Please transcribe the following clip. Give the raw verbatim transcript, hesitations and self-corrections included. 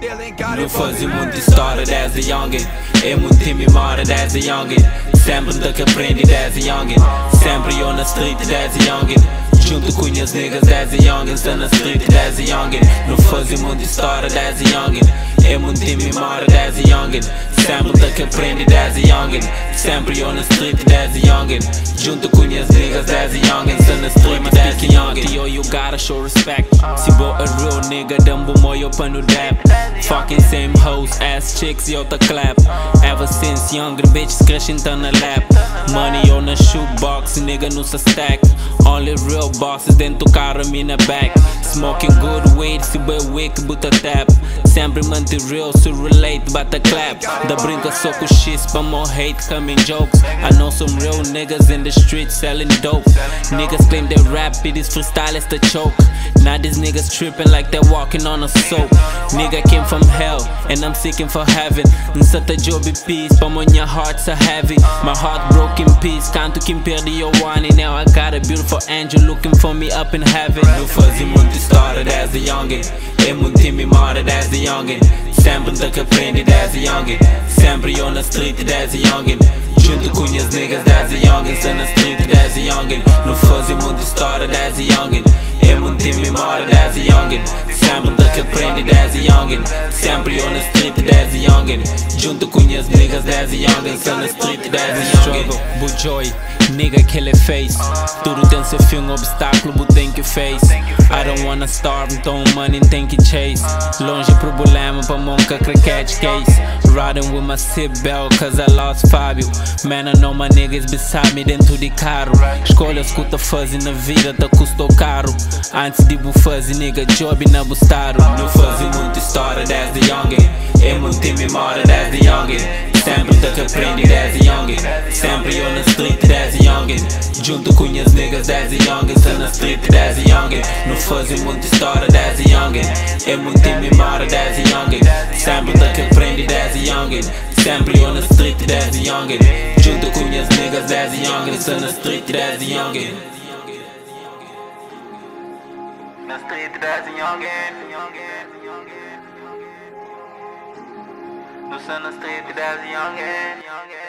Não fazem muita história desde youngin. É muito memória desde youngin. Sempre da que aprendi desde youngin. Sempre eu na street desde youngin. Junto com as niggas desde youngin. Está na street desde youngin. Não fazem muita história desde youngin. É muito memória desde youngin. Sempre da que aprendi desde youngin. Sempre eu na street desde youngin. Junto com as niggas desde youngin. Está na street desde youngin. Yo, you gotta show respect. Se boa a real nigga, damn boy eu pano dap. Fucking same hoes, ass chicks, yo ta clap. Ever since younger bitches crescem tá na lap. Money on a shoebox, nigga no sa stack. Only real bosses dentro do carro, me na back. Smoking good weed, se bem wick, buta tap. Sempre manter real, se relate, bata clap. Da brinca só com X, pra more hate, coming jokes. I know some real niggas in the street selling dope. Niggas claim they rap, it is freestyle, it's the choke. Now these niggas tripping like they're walking on a soap. Nigga came from hell, and I'm seeking for heaven. Nsata job peace, but when your hearts are heavy. My heart broke in peace, canto quem perde eu one. And now I got a beautiful angel looking for me up in heaven. Não fazem muita história desde youngin. É muito memória desde youngin. Sempre da que aprendi desde youngin. Sempre eu na street desde youngin. Junto com as niggas desde youngin. Está na street desde youngin. Não fazem muita história desde youngin. É muito memória desde youngin. Sempre da que aprendi desde youngin. Sempre eu na street desde youngin. Junto com as niggas desde youngin. Está na street desde youngin. Bujoy, nigga kill it face. Tudo tem seu fim, obstáculo, but tem que face. I don't wanna starve, então money tem que chase. Longe problema pra monca cricket case. Riding with my seatbelt cause I lost Fábio. Man, I know my niggas beside me dentro de carro. Escolha escuta fazer na vida, tá custou caro. Antes de bu fazer nigga job na bustaro. Não fazem muita história desde youngin. É muito memória desde youngin. Sempre da que aprendi desde youngin. Sempre eu na street desde youngin. Junto com as niggas desde youngin. Está na street desde youngin. Não fazem muita história desde youngin. É muito memória desde youngin. Sempre da que aprendi desde youngin. Sempre eu na street desde youngin. Junto com as niggas desde youngin. Está na street desde youngin. Na street desde youngin. Do sun na street desde youngin.